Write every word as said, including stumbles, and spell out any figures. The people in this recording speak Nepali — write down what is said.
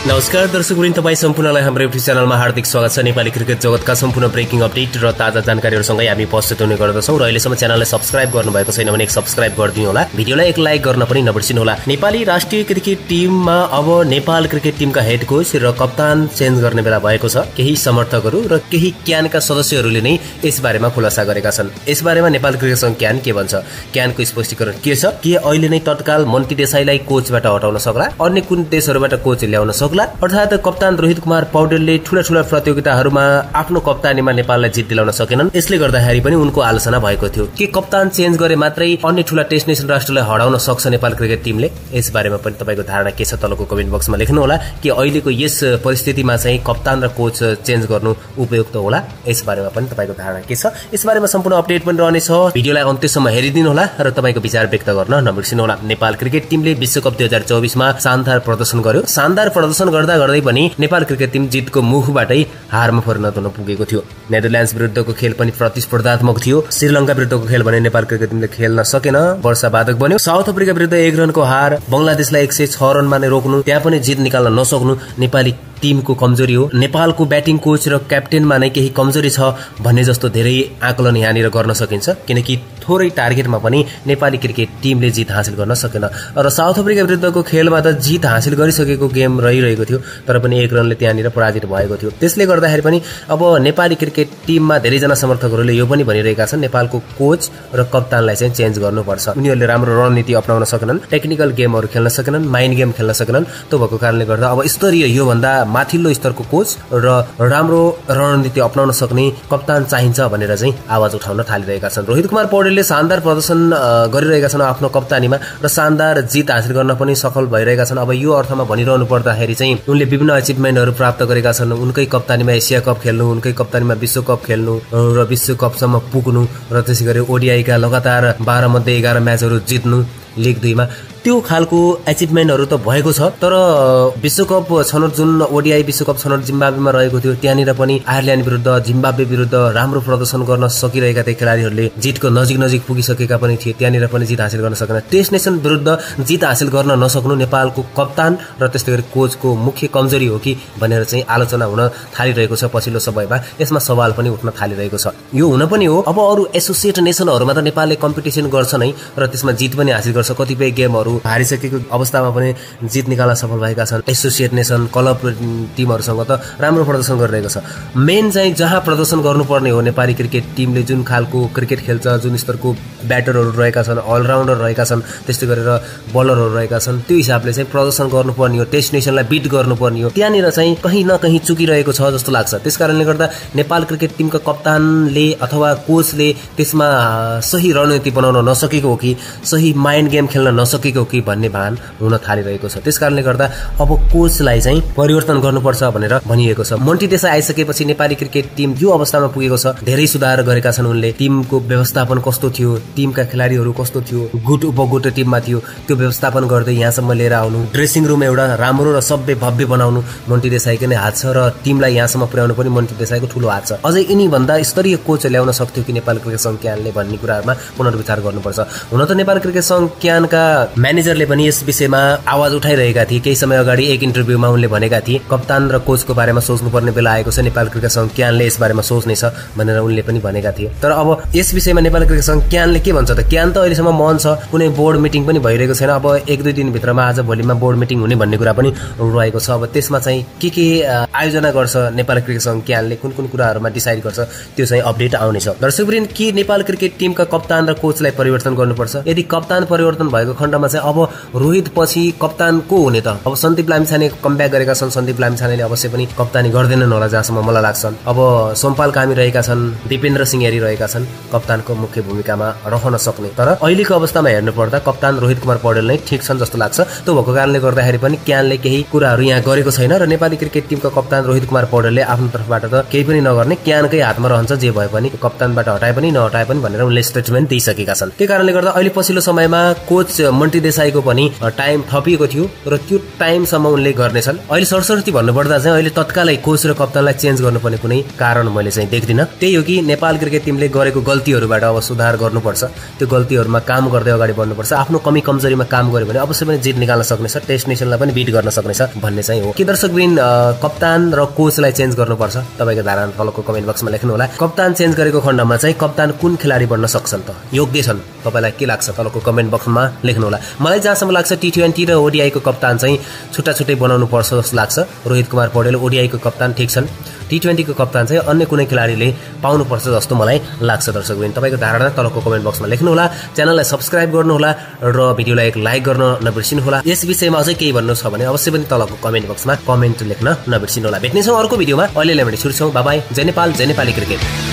नमस्कार दर्शकवृन्द, तपाईँ सम्पूर्णलाई हाम्रो युट्युब च्यानलमा हार्दिक स्वागत छ। नेपाली क्रिकेट जगतका सम्पूर्ण ब्रेकिङ अपडेट र ताजा जानकारीहरूसँगै हामी उपस्थित हुने गर्दछौँ र अहिलेसम्म च्यानललाई सब्स्क्राइब गर्नुभएको छैन भने एक सब्स्क्राइब गरिदिनु होला, भिडियोलाई एक लाइक गर्न पनि नबिर्सिनु होला। नेपाली राष्ट्रिय क्रिकेट टिममा अब नेपाल क्रिकेट टिमका हेड कोच र कप्तान चेन्ज गर्ने बेला भएको छ। केही समर्थकहरू र केही क्यानका सदस्यहरूले नै यसबारेमा खुलासा गरेका छन्। यसबारेमा नेपाल क्रिकेट सङ्घ क्यान के भन्छ? क्यानको स्पष्टीकरण के छ? के अहिले नै तत्काल मन्टी देसाईलाई कोचबाट हटाउन सक्ला? अन्य कुन देशहरूबाट कोच ल्याउन सक्ला? अर्थात् कप्तान रोहित कुमार पौडेलले ठूला ठूला प्रतियोगिताहरूमा आफ्नो कप्तानीमा नेपाललाई जित दिलाउन सकेनन्। यसले गर्दाखेरि पनि उनको आलोचना भएको थियो। के कप्तान चेन्ज गरे मात्रै अन्य ठूला टेस्ट नेसन राष्ट्रलाई हराउन सक्छ नेपाल क्रिकेट टिमले? यस बारेमा पनि तपाईको धारणा के छ तलको कमेन्ट बक्समा लेख्नु होला। कि अहिलेको यस परिस्थितिमा चाहिँ कप्तान र कोच चेन्ज गर्नु उपयुक्त होला? यस बारेमा पनि तपाईको धारणा के छ? यस बारेमा सम्पूर्ण अपडेट पनि रहनेछ। भिडियोलाई अन्त्यसम्म हेरिदिनु होला र तपाईको विचार व्यक्त गर्न नबिर्सिनु होला। नेपाल क्रिकेट टिमले विश्वकप दुई हजार चौबिस मा शानदार प्रदर्शन गर्यो। शानदार प्रदर्शन गर्दा गर्दै पनि नेपाल क्रिकेट टिम जितको मुखबाटै हारमा परिणत हुन पुगेको थियो। नेदरल्यान्ड्स विरुद्धको खेल पनि प्रतिस्पर्धात्मक थियो। श्रीलङ्का विरुद्धको खेल भने नेपाल क्रिकेट टिमले खेल्न सकेन, वर्षाबाधक बन्यो। साउथ अफ्रिका विरुद्ध एक रनको हार, बंगलादेशलाई एक सय छ रनमा नै रोक्नु, त्यहाँ पनि जित निकाल्न नसक्नु नेपाली टिमको कमजोरी हो। नेपालको ब्याटिङ कोच र क्याप्टेनमा नै केही कमजोरी छ भन्ने जस्तो धेरै आकलन यहाँनिर गर्न सकिन्छ, किनकि थोरै टार्गेटमा पनि नेपाली क्रिकेट टिमले जित हासिल गर्न सकेन। र साउथ अफ्रिका विरुद्धको खेलमा त जित हासिल गरिसकेको गेम रहिरहेको थियो, तर पनि एक रनले त्यहाँनिर पराजित भएको थियो। त्यसले गर्दाखेरि पनि अब नेपाली क्रिकेट टिममा धेरैजना समर्थकहरूले यो पनि भनिरहेका छन् नेपालको कोच र कप्तानलाई चाहिँ चेन्ज गर्नुपर्छ। उनीहरूले राम्रो रणनीति अपनाउन सकेनन्, टेक्निकल गेमहरू खेल्न सकेनन्, माइन्ड गेम खेल्न सकेनन्। त्यो भएको कारणले गर्दा अब स्तरीय योभन्दा माथिल्लो स्तरको कोच र राम्रो रणनीति अपनाउन सक्ने कप्तान चाहिन्छ भनेर चाहिँ आवाज उठाउन थालिरहेका छन्। रोहित कुमार पौडेलले शानदार प्रदर्शन गरिरहेका छन् आफ्नो कप्तानीमा र शानदार जित हासिल गर्न पनि सफल भइरहेका छन्। अब यो अर्थमा भनिरहनु पर्दाखेरि चाहिँ उनले विभिन्न अचिभमेन्टहरू प्राप्त गरेका छन्। उनकै कप्तानीमा एसिया कप खेल्नु, उनकै कप्तानीमा विश्वकप खेल्नु र विश्वकपसम्म पुग्नु र त्यसै गरी ओडिआईका लगातार बाह्र मध्ये एघार म्याचहरू जित्नु लिग दुईमा, त्यो खालको एचिभमेन्टहरू त भएको छ। तर विश्वकप छनौट जुन ओडिआई विश्वकप छनौट जिम्बाब्वेमा रहेको थियो, त्यहाँनिर पनि आयरल्यान्ड विरुद्ध, जिम्बाब्वे विरुद्ध राम्रो प्रदर्शन गर्न सकिरहेका थिए खेलाडीहरूले। जितको नजिक नजिक पुगिसकेका पनि थिए, त्यहाँनिर पनि जित हासिल गर्न सकेन। टेस्ट नेसन विरुद्ध जित हासिल गर्न नसक्नु नेपालको कप्तान र त्यस्तै गरी कोचको मुख्य कमजोरी हो कि भनेर चाहिँ आलोचना हुन थालिरहेको छ पछिल्लो समयमा। यसमा सवाल पनि उठ्न थालिरहेको छ। यो हुन पनि हो। अब अरू एसोसिएट नेसनहरूमा त नेपालले कम्पिटिसन गर्छ नै र त्यसमा जित पनि हासिल गर्छ। कतिपय गेमहरू हारिसकेको अवस्थामा पनि जित निकाल्न सफल भएका छन्। एसोसिएट नेसन क्लब टिमहरूसँग त राम्रो प्रदर्शन गरिरहेको छ। मेन चाहिँ जहाँ प्रदर्शन गर्नुपर्ने हो नेपाली क्रिकेट टिमले जुन खालको क्रिकेट खेल्छ, जुन स्तरको ब्याटरहरू रहेका छन्, अलराउन्डर रहेका छन्, त्यस्तै गरेर बलरहरू रहेका छन्, त्यो हिसाबले चाहिँ प्रदर्शन गर्नुपर्ने हो, टेस्ट नेसनलाई बिट गर्नुपर्ने हो। त्यहाँनिर चाहिँ कहीँ न कहीँ चुकिरहेको छ जस्तो लाग्छ। त्यसकारणले गर्दा नेपाल क्रिकेट टिमका कप्तानले अथवा कोचले त्यसमा सही रणनीति बनाउन नसकेको हो कि सही माइन्ड गेम खेल्न नसकेको कि भन्ने भान हुन थालिरहेको छ। त्यसकारणले गर्दा अब कोचलाई चाहिँ परिवर्तन गर्नुपर्छ भनेर भनिएको छ। मन्टी देसाई आइसकेपछि नेपाली क्रिकेट टिम यो अवस्थामा पुगेको छ। धेरै सुधार गरेका छन् उनले। टिमको व्यवस्थापन कस्तो थियो, टिमका खेलाडीहरू कस्तो थियो, गुट उपगुट टिममा थियो, त्यो व्यवस्थापन गर्दै यहाँसम्म लिएर आउनु, ड्रेसिङ रुम एउटा राम्रो र सभ्य भव्य बनाउनु मन्टी देसाईको नै हात छ र टिमलाई यहाँसम्म पुर्याउनु पनि मन्टी देसाईको ठूलो हात छ। अझै यिनी भन्दा स्तरीय कोच ल्याउन सक्थ्यो कि नेपाल क्रिकेट सङ्घ क्यानले भन्ने कुराहरूमा पुनर्विचार गर्नुपर्छ। हुन त नेपाल क्रिकेट सङ्घ क्यानका म्यानेजरले पनि यस विषयमा आवाज उठाइरहेका थिए। केही समय अगाडि एक इन्टरभ्यूमा उनले भनेका थिए कप्तान र कोचको बारेमा सोच्नुपर्ने बेला आएको छ, नेपाल क्रिकेट सङ्घ क्यानले यस बारेमा सोच्ने छ भनेर उनले पनि भनेका थिए। तर अब यस विषयमा नेपाल क्रिकेट सङ्घ क्यानले के भन्छ त? क्यान त अहिलेसम्म मन छ, कुनै बोर्ड मिटिङ पनि भइरहेको छैन। अब एक दुई दिनभित्रमा आज भोलिमा बोर्ड मिटिङ हुने भन्ने कुरा पनि रहेको छ। अब त्यसमा चाहिँ के के आयोजना गर्छ नेपाल क्रिकेट सङ्घ क्यानले, कुन कुन कुराहरूमा डिसाइड गर्छ, त्यो चाहिँ अपडेट आउनेछ। दर्शकवृन्द, के नेपाल क्रिकेट टिमका कप्तान र कोचलाई परिवर्तन गर्नुपर्छ? यदि कप्तान परिवर्तन भएको खण्डमा चाहिँ अब रोहित पछि कप्तान को हुने त? अब सन्दीप लामिछाने कमब्याक गरेका छन्। सन्दीप लामिछानेले अवश्य पनि कप्तानी गर्दैनन् होला जहाँसम्म मलाई लाग्छ। अब सोमपाल कामी रहेका छन्, दिपेन्द्र सिंह हेरी रहेका छन् कप्तानको मुख्य भूमिकामा रहन सक्ने। तर अहिलेको अवस्थामा हेर्नु पर्दा कप्तान रोहित कुमार पौडेल नै ठिक छन् जस्तो लाग्छ। त्यो भएको कारणले गर्दाखेरि पनि क्यानले केही कुराहरू यहाँ गरेको छैन र नेपाली क्रिकेट टिमका कप्तान रोहित कुमार पौडेलले आफ्नो तर्फबाट त केही पनि नगर्ने, क्यानकै हातमा रहन्छ। जे भए पनि कप्तानबाट हटाए पनि नहटाए पनि भनेर उनले स्टेटमेन्ट दिइसकेका छन्। त्यही कारणले गर्दा अहिले पछिल्लो समयमा कोच मन्टी देसाईको पनि टाइम थपिएको थियो र त्यो टाइमसम्म उनले गर्नेछन्। अहिले सरसर्ती भन्नुपर्दा चाहिँ अहिले तत्कालै कोच र कप्तानलाई चेन्ज गर्नुपर्ने कुनै कारण मैले चाहिँ देख्दिनँ। त्यही हो कि नेपाल क्रिकेट टिमले गरेको गल्तीहरूबाट अब सुधार गर्नुपर्छ, त्यो गल्तीहरूमा काम गर्दै अगाडि बढ्नुपर्छ। आफ्नो कमी कमजोरीमा काम गर्यो भने अवश्य पनि जित निकाल्न सक्नेछ, टेस्ट नेसनलाई पनि बिट गर्न सक्नेछ भन्ने चाहिँ हो। के दर्शकवृन्द कप्तान र कोचलाई चेन्ज गर्नुपर्छ? तपाईँको धारणा तलको कमेन्ट बक्समा लेख्नु होला। कप्तान चेन्ज गरेको खण्डमा चाहिँ कप्तान कुन खेलाडी बन्न सक्छन् त, योग्य छन्? तपाईँलाई के लाग्छ तलको कमेन्ट बक्समा लेख्नु होला। मलाई जहाँसम्म लाग्छ टी ट्वेन्टी र ओडिआईको कप्तान चाहिँ छुट्टा छुट्टै बनाउनु पर्छ जस्तो लाग्छ। रोहित कुमार पौडेल ओडिआईको कप्तान ठिक छन्, टी ट्वेन्टीको कप्तान चाहिँ अन्य कुनै खेलाडीले पाउनुपर्छ जस्तो मलाई लाग्छ। दर्शकवृन्द तपाईँको धारणा तलको कमेन्ट बक्समा लेख्नुहोला। च्यानललाई सब्सक्राइब गर्नुहोला र भिडियोलाई एक लाइक गर्न नबिर्सिनुहोला। यस विषयमा अझै केही भन्नु छ भने अवश्य पनि तलको कमेन्ट बक्समा कमेन्ट लेख्न नबिर्सिनुहोला। भेट्नेछौँ अर्को भिडियोमा। अहिलेलाई भने छुट्छौँ। Bye bye. जय नेपाल, जय नेपाली क्रिकेट।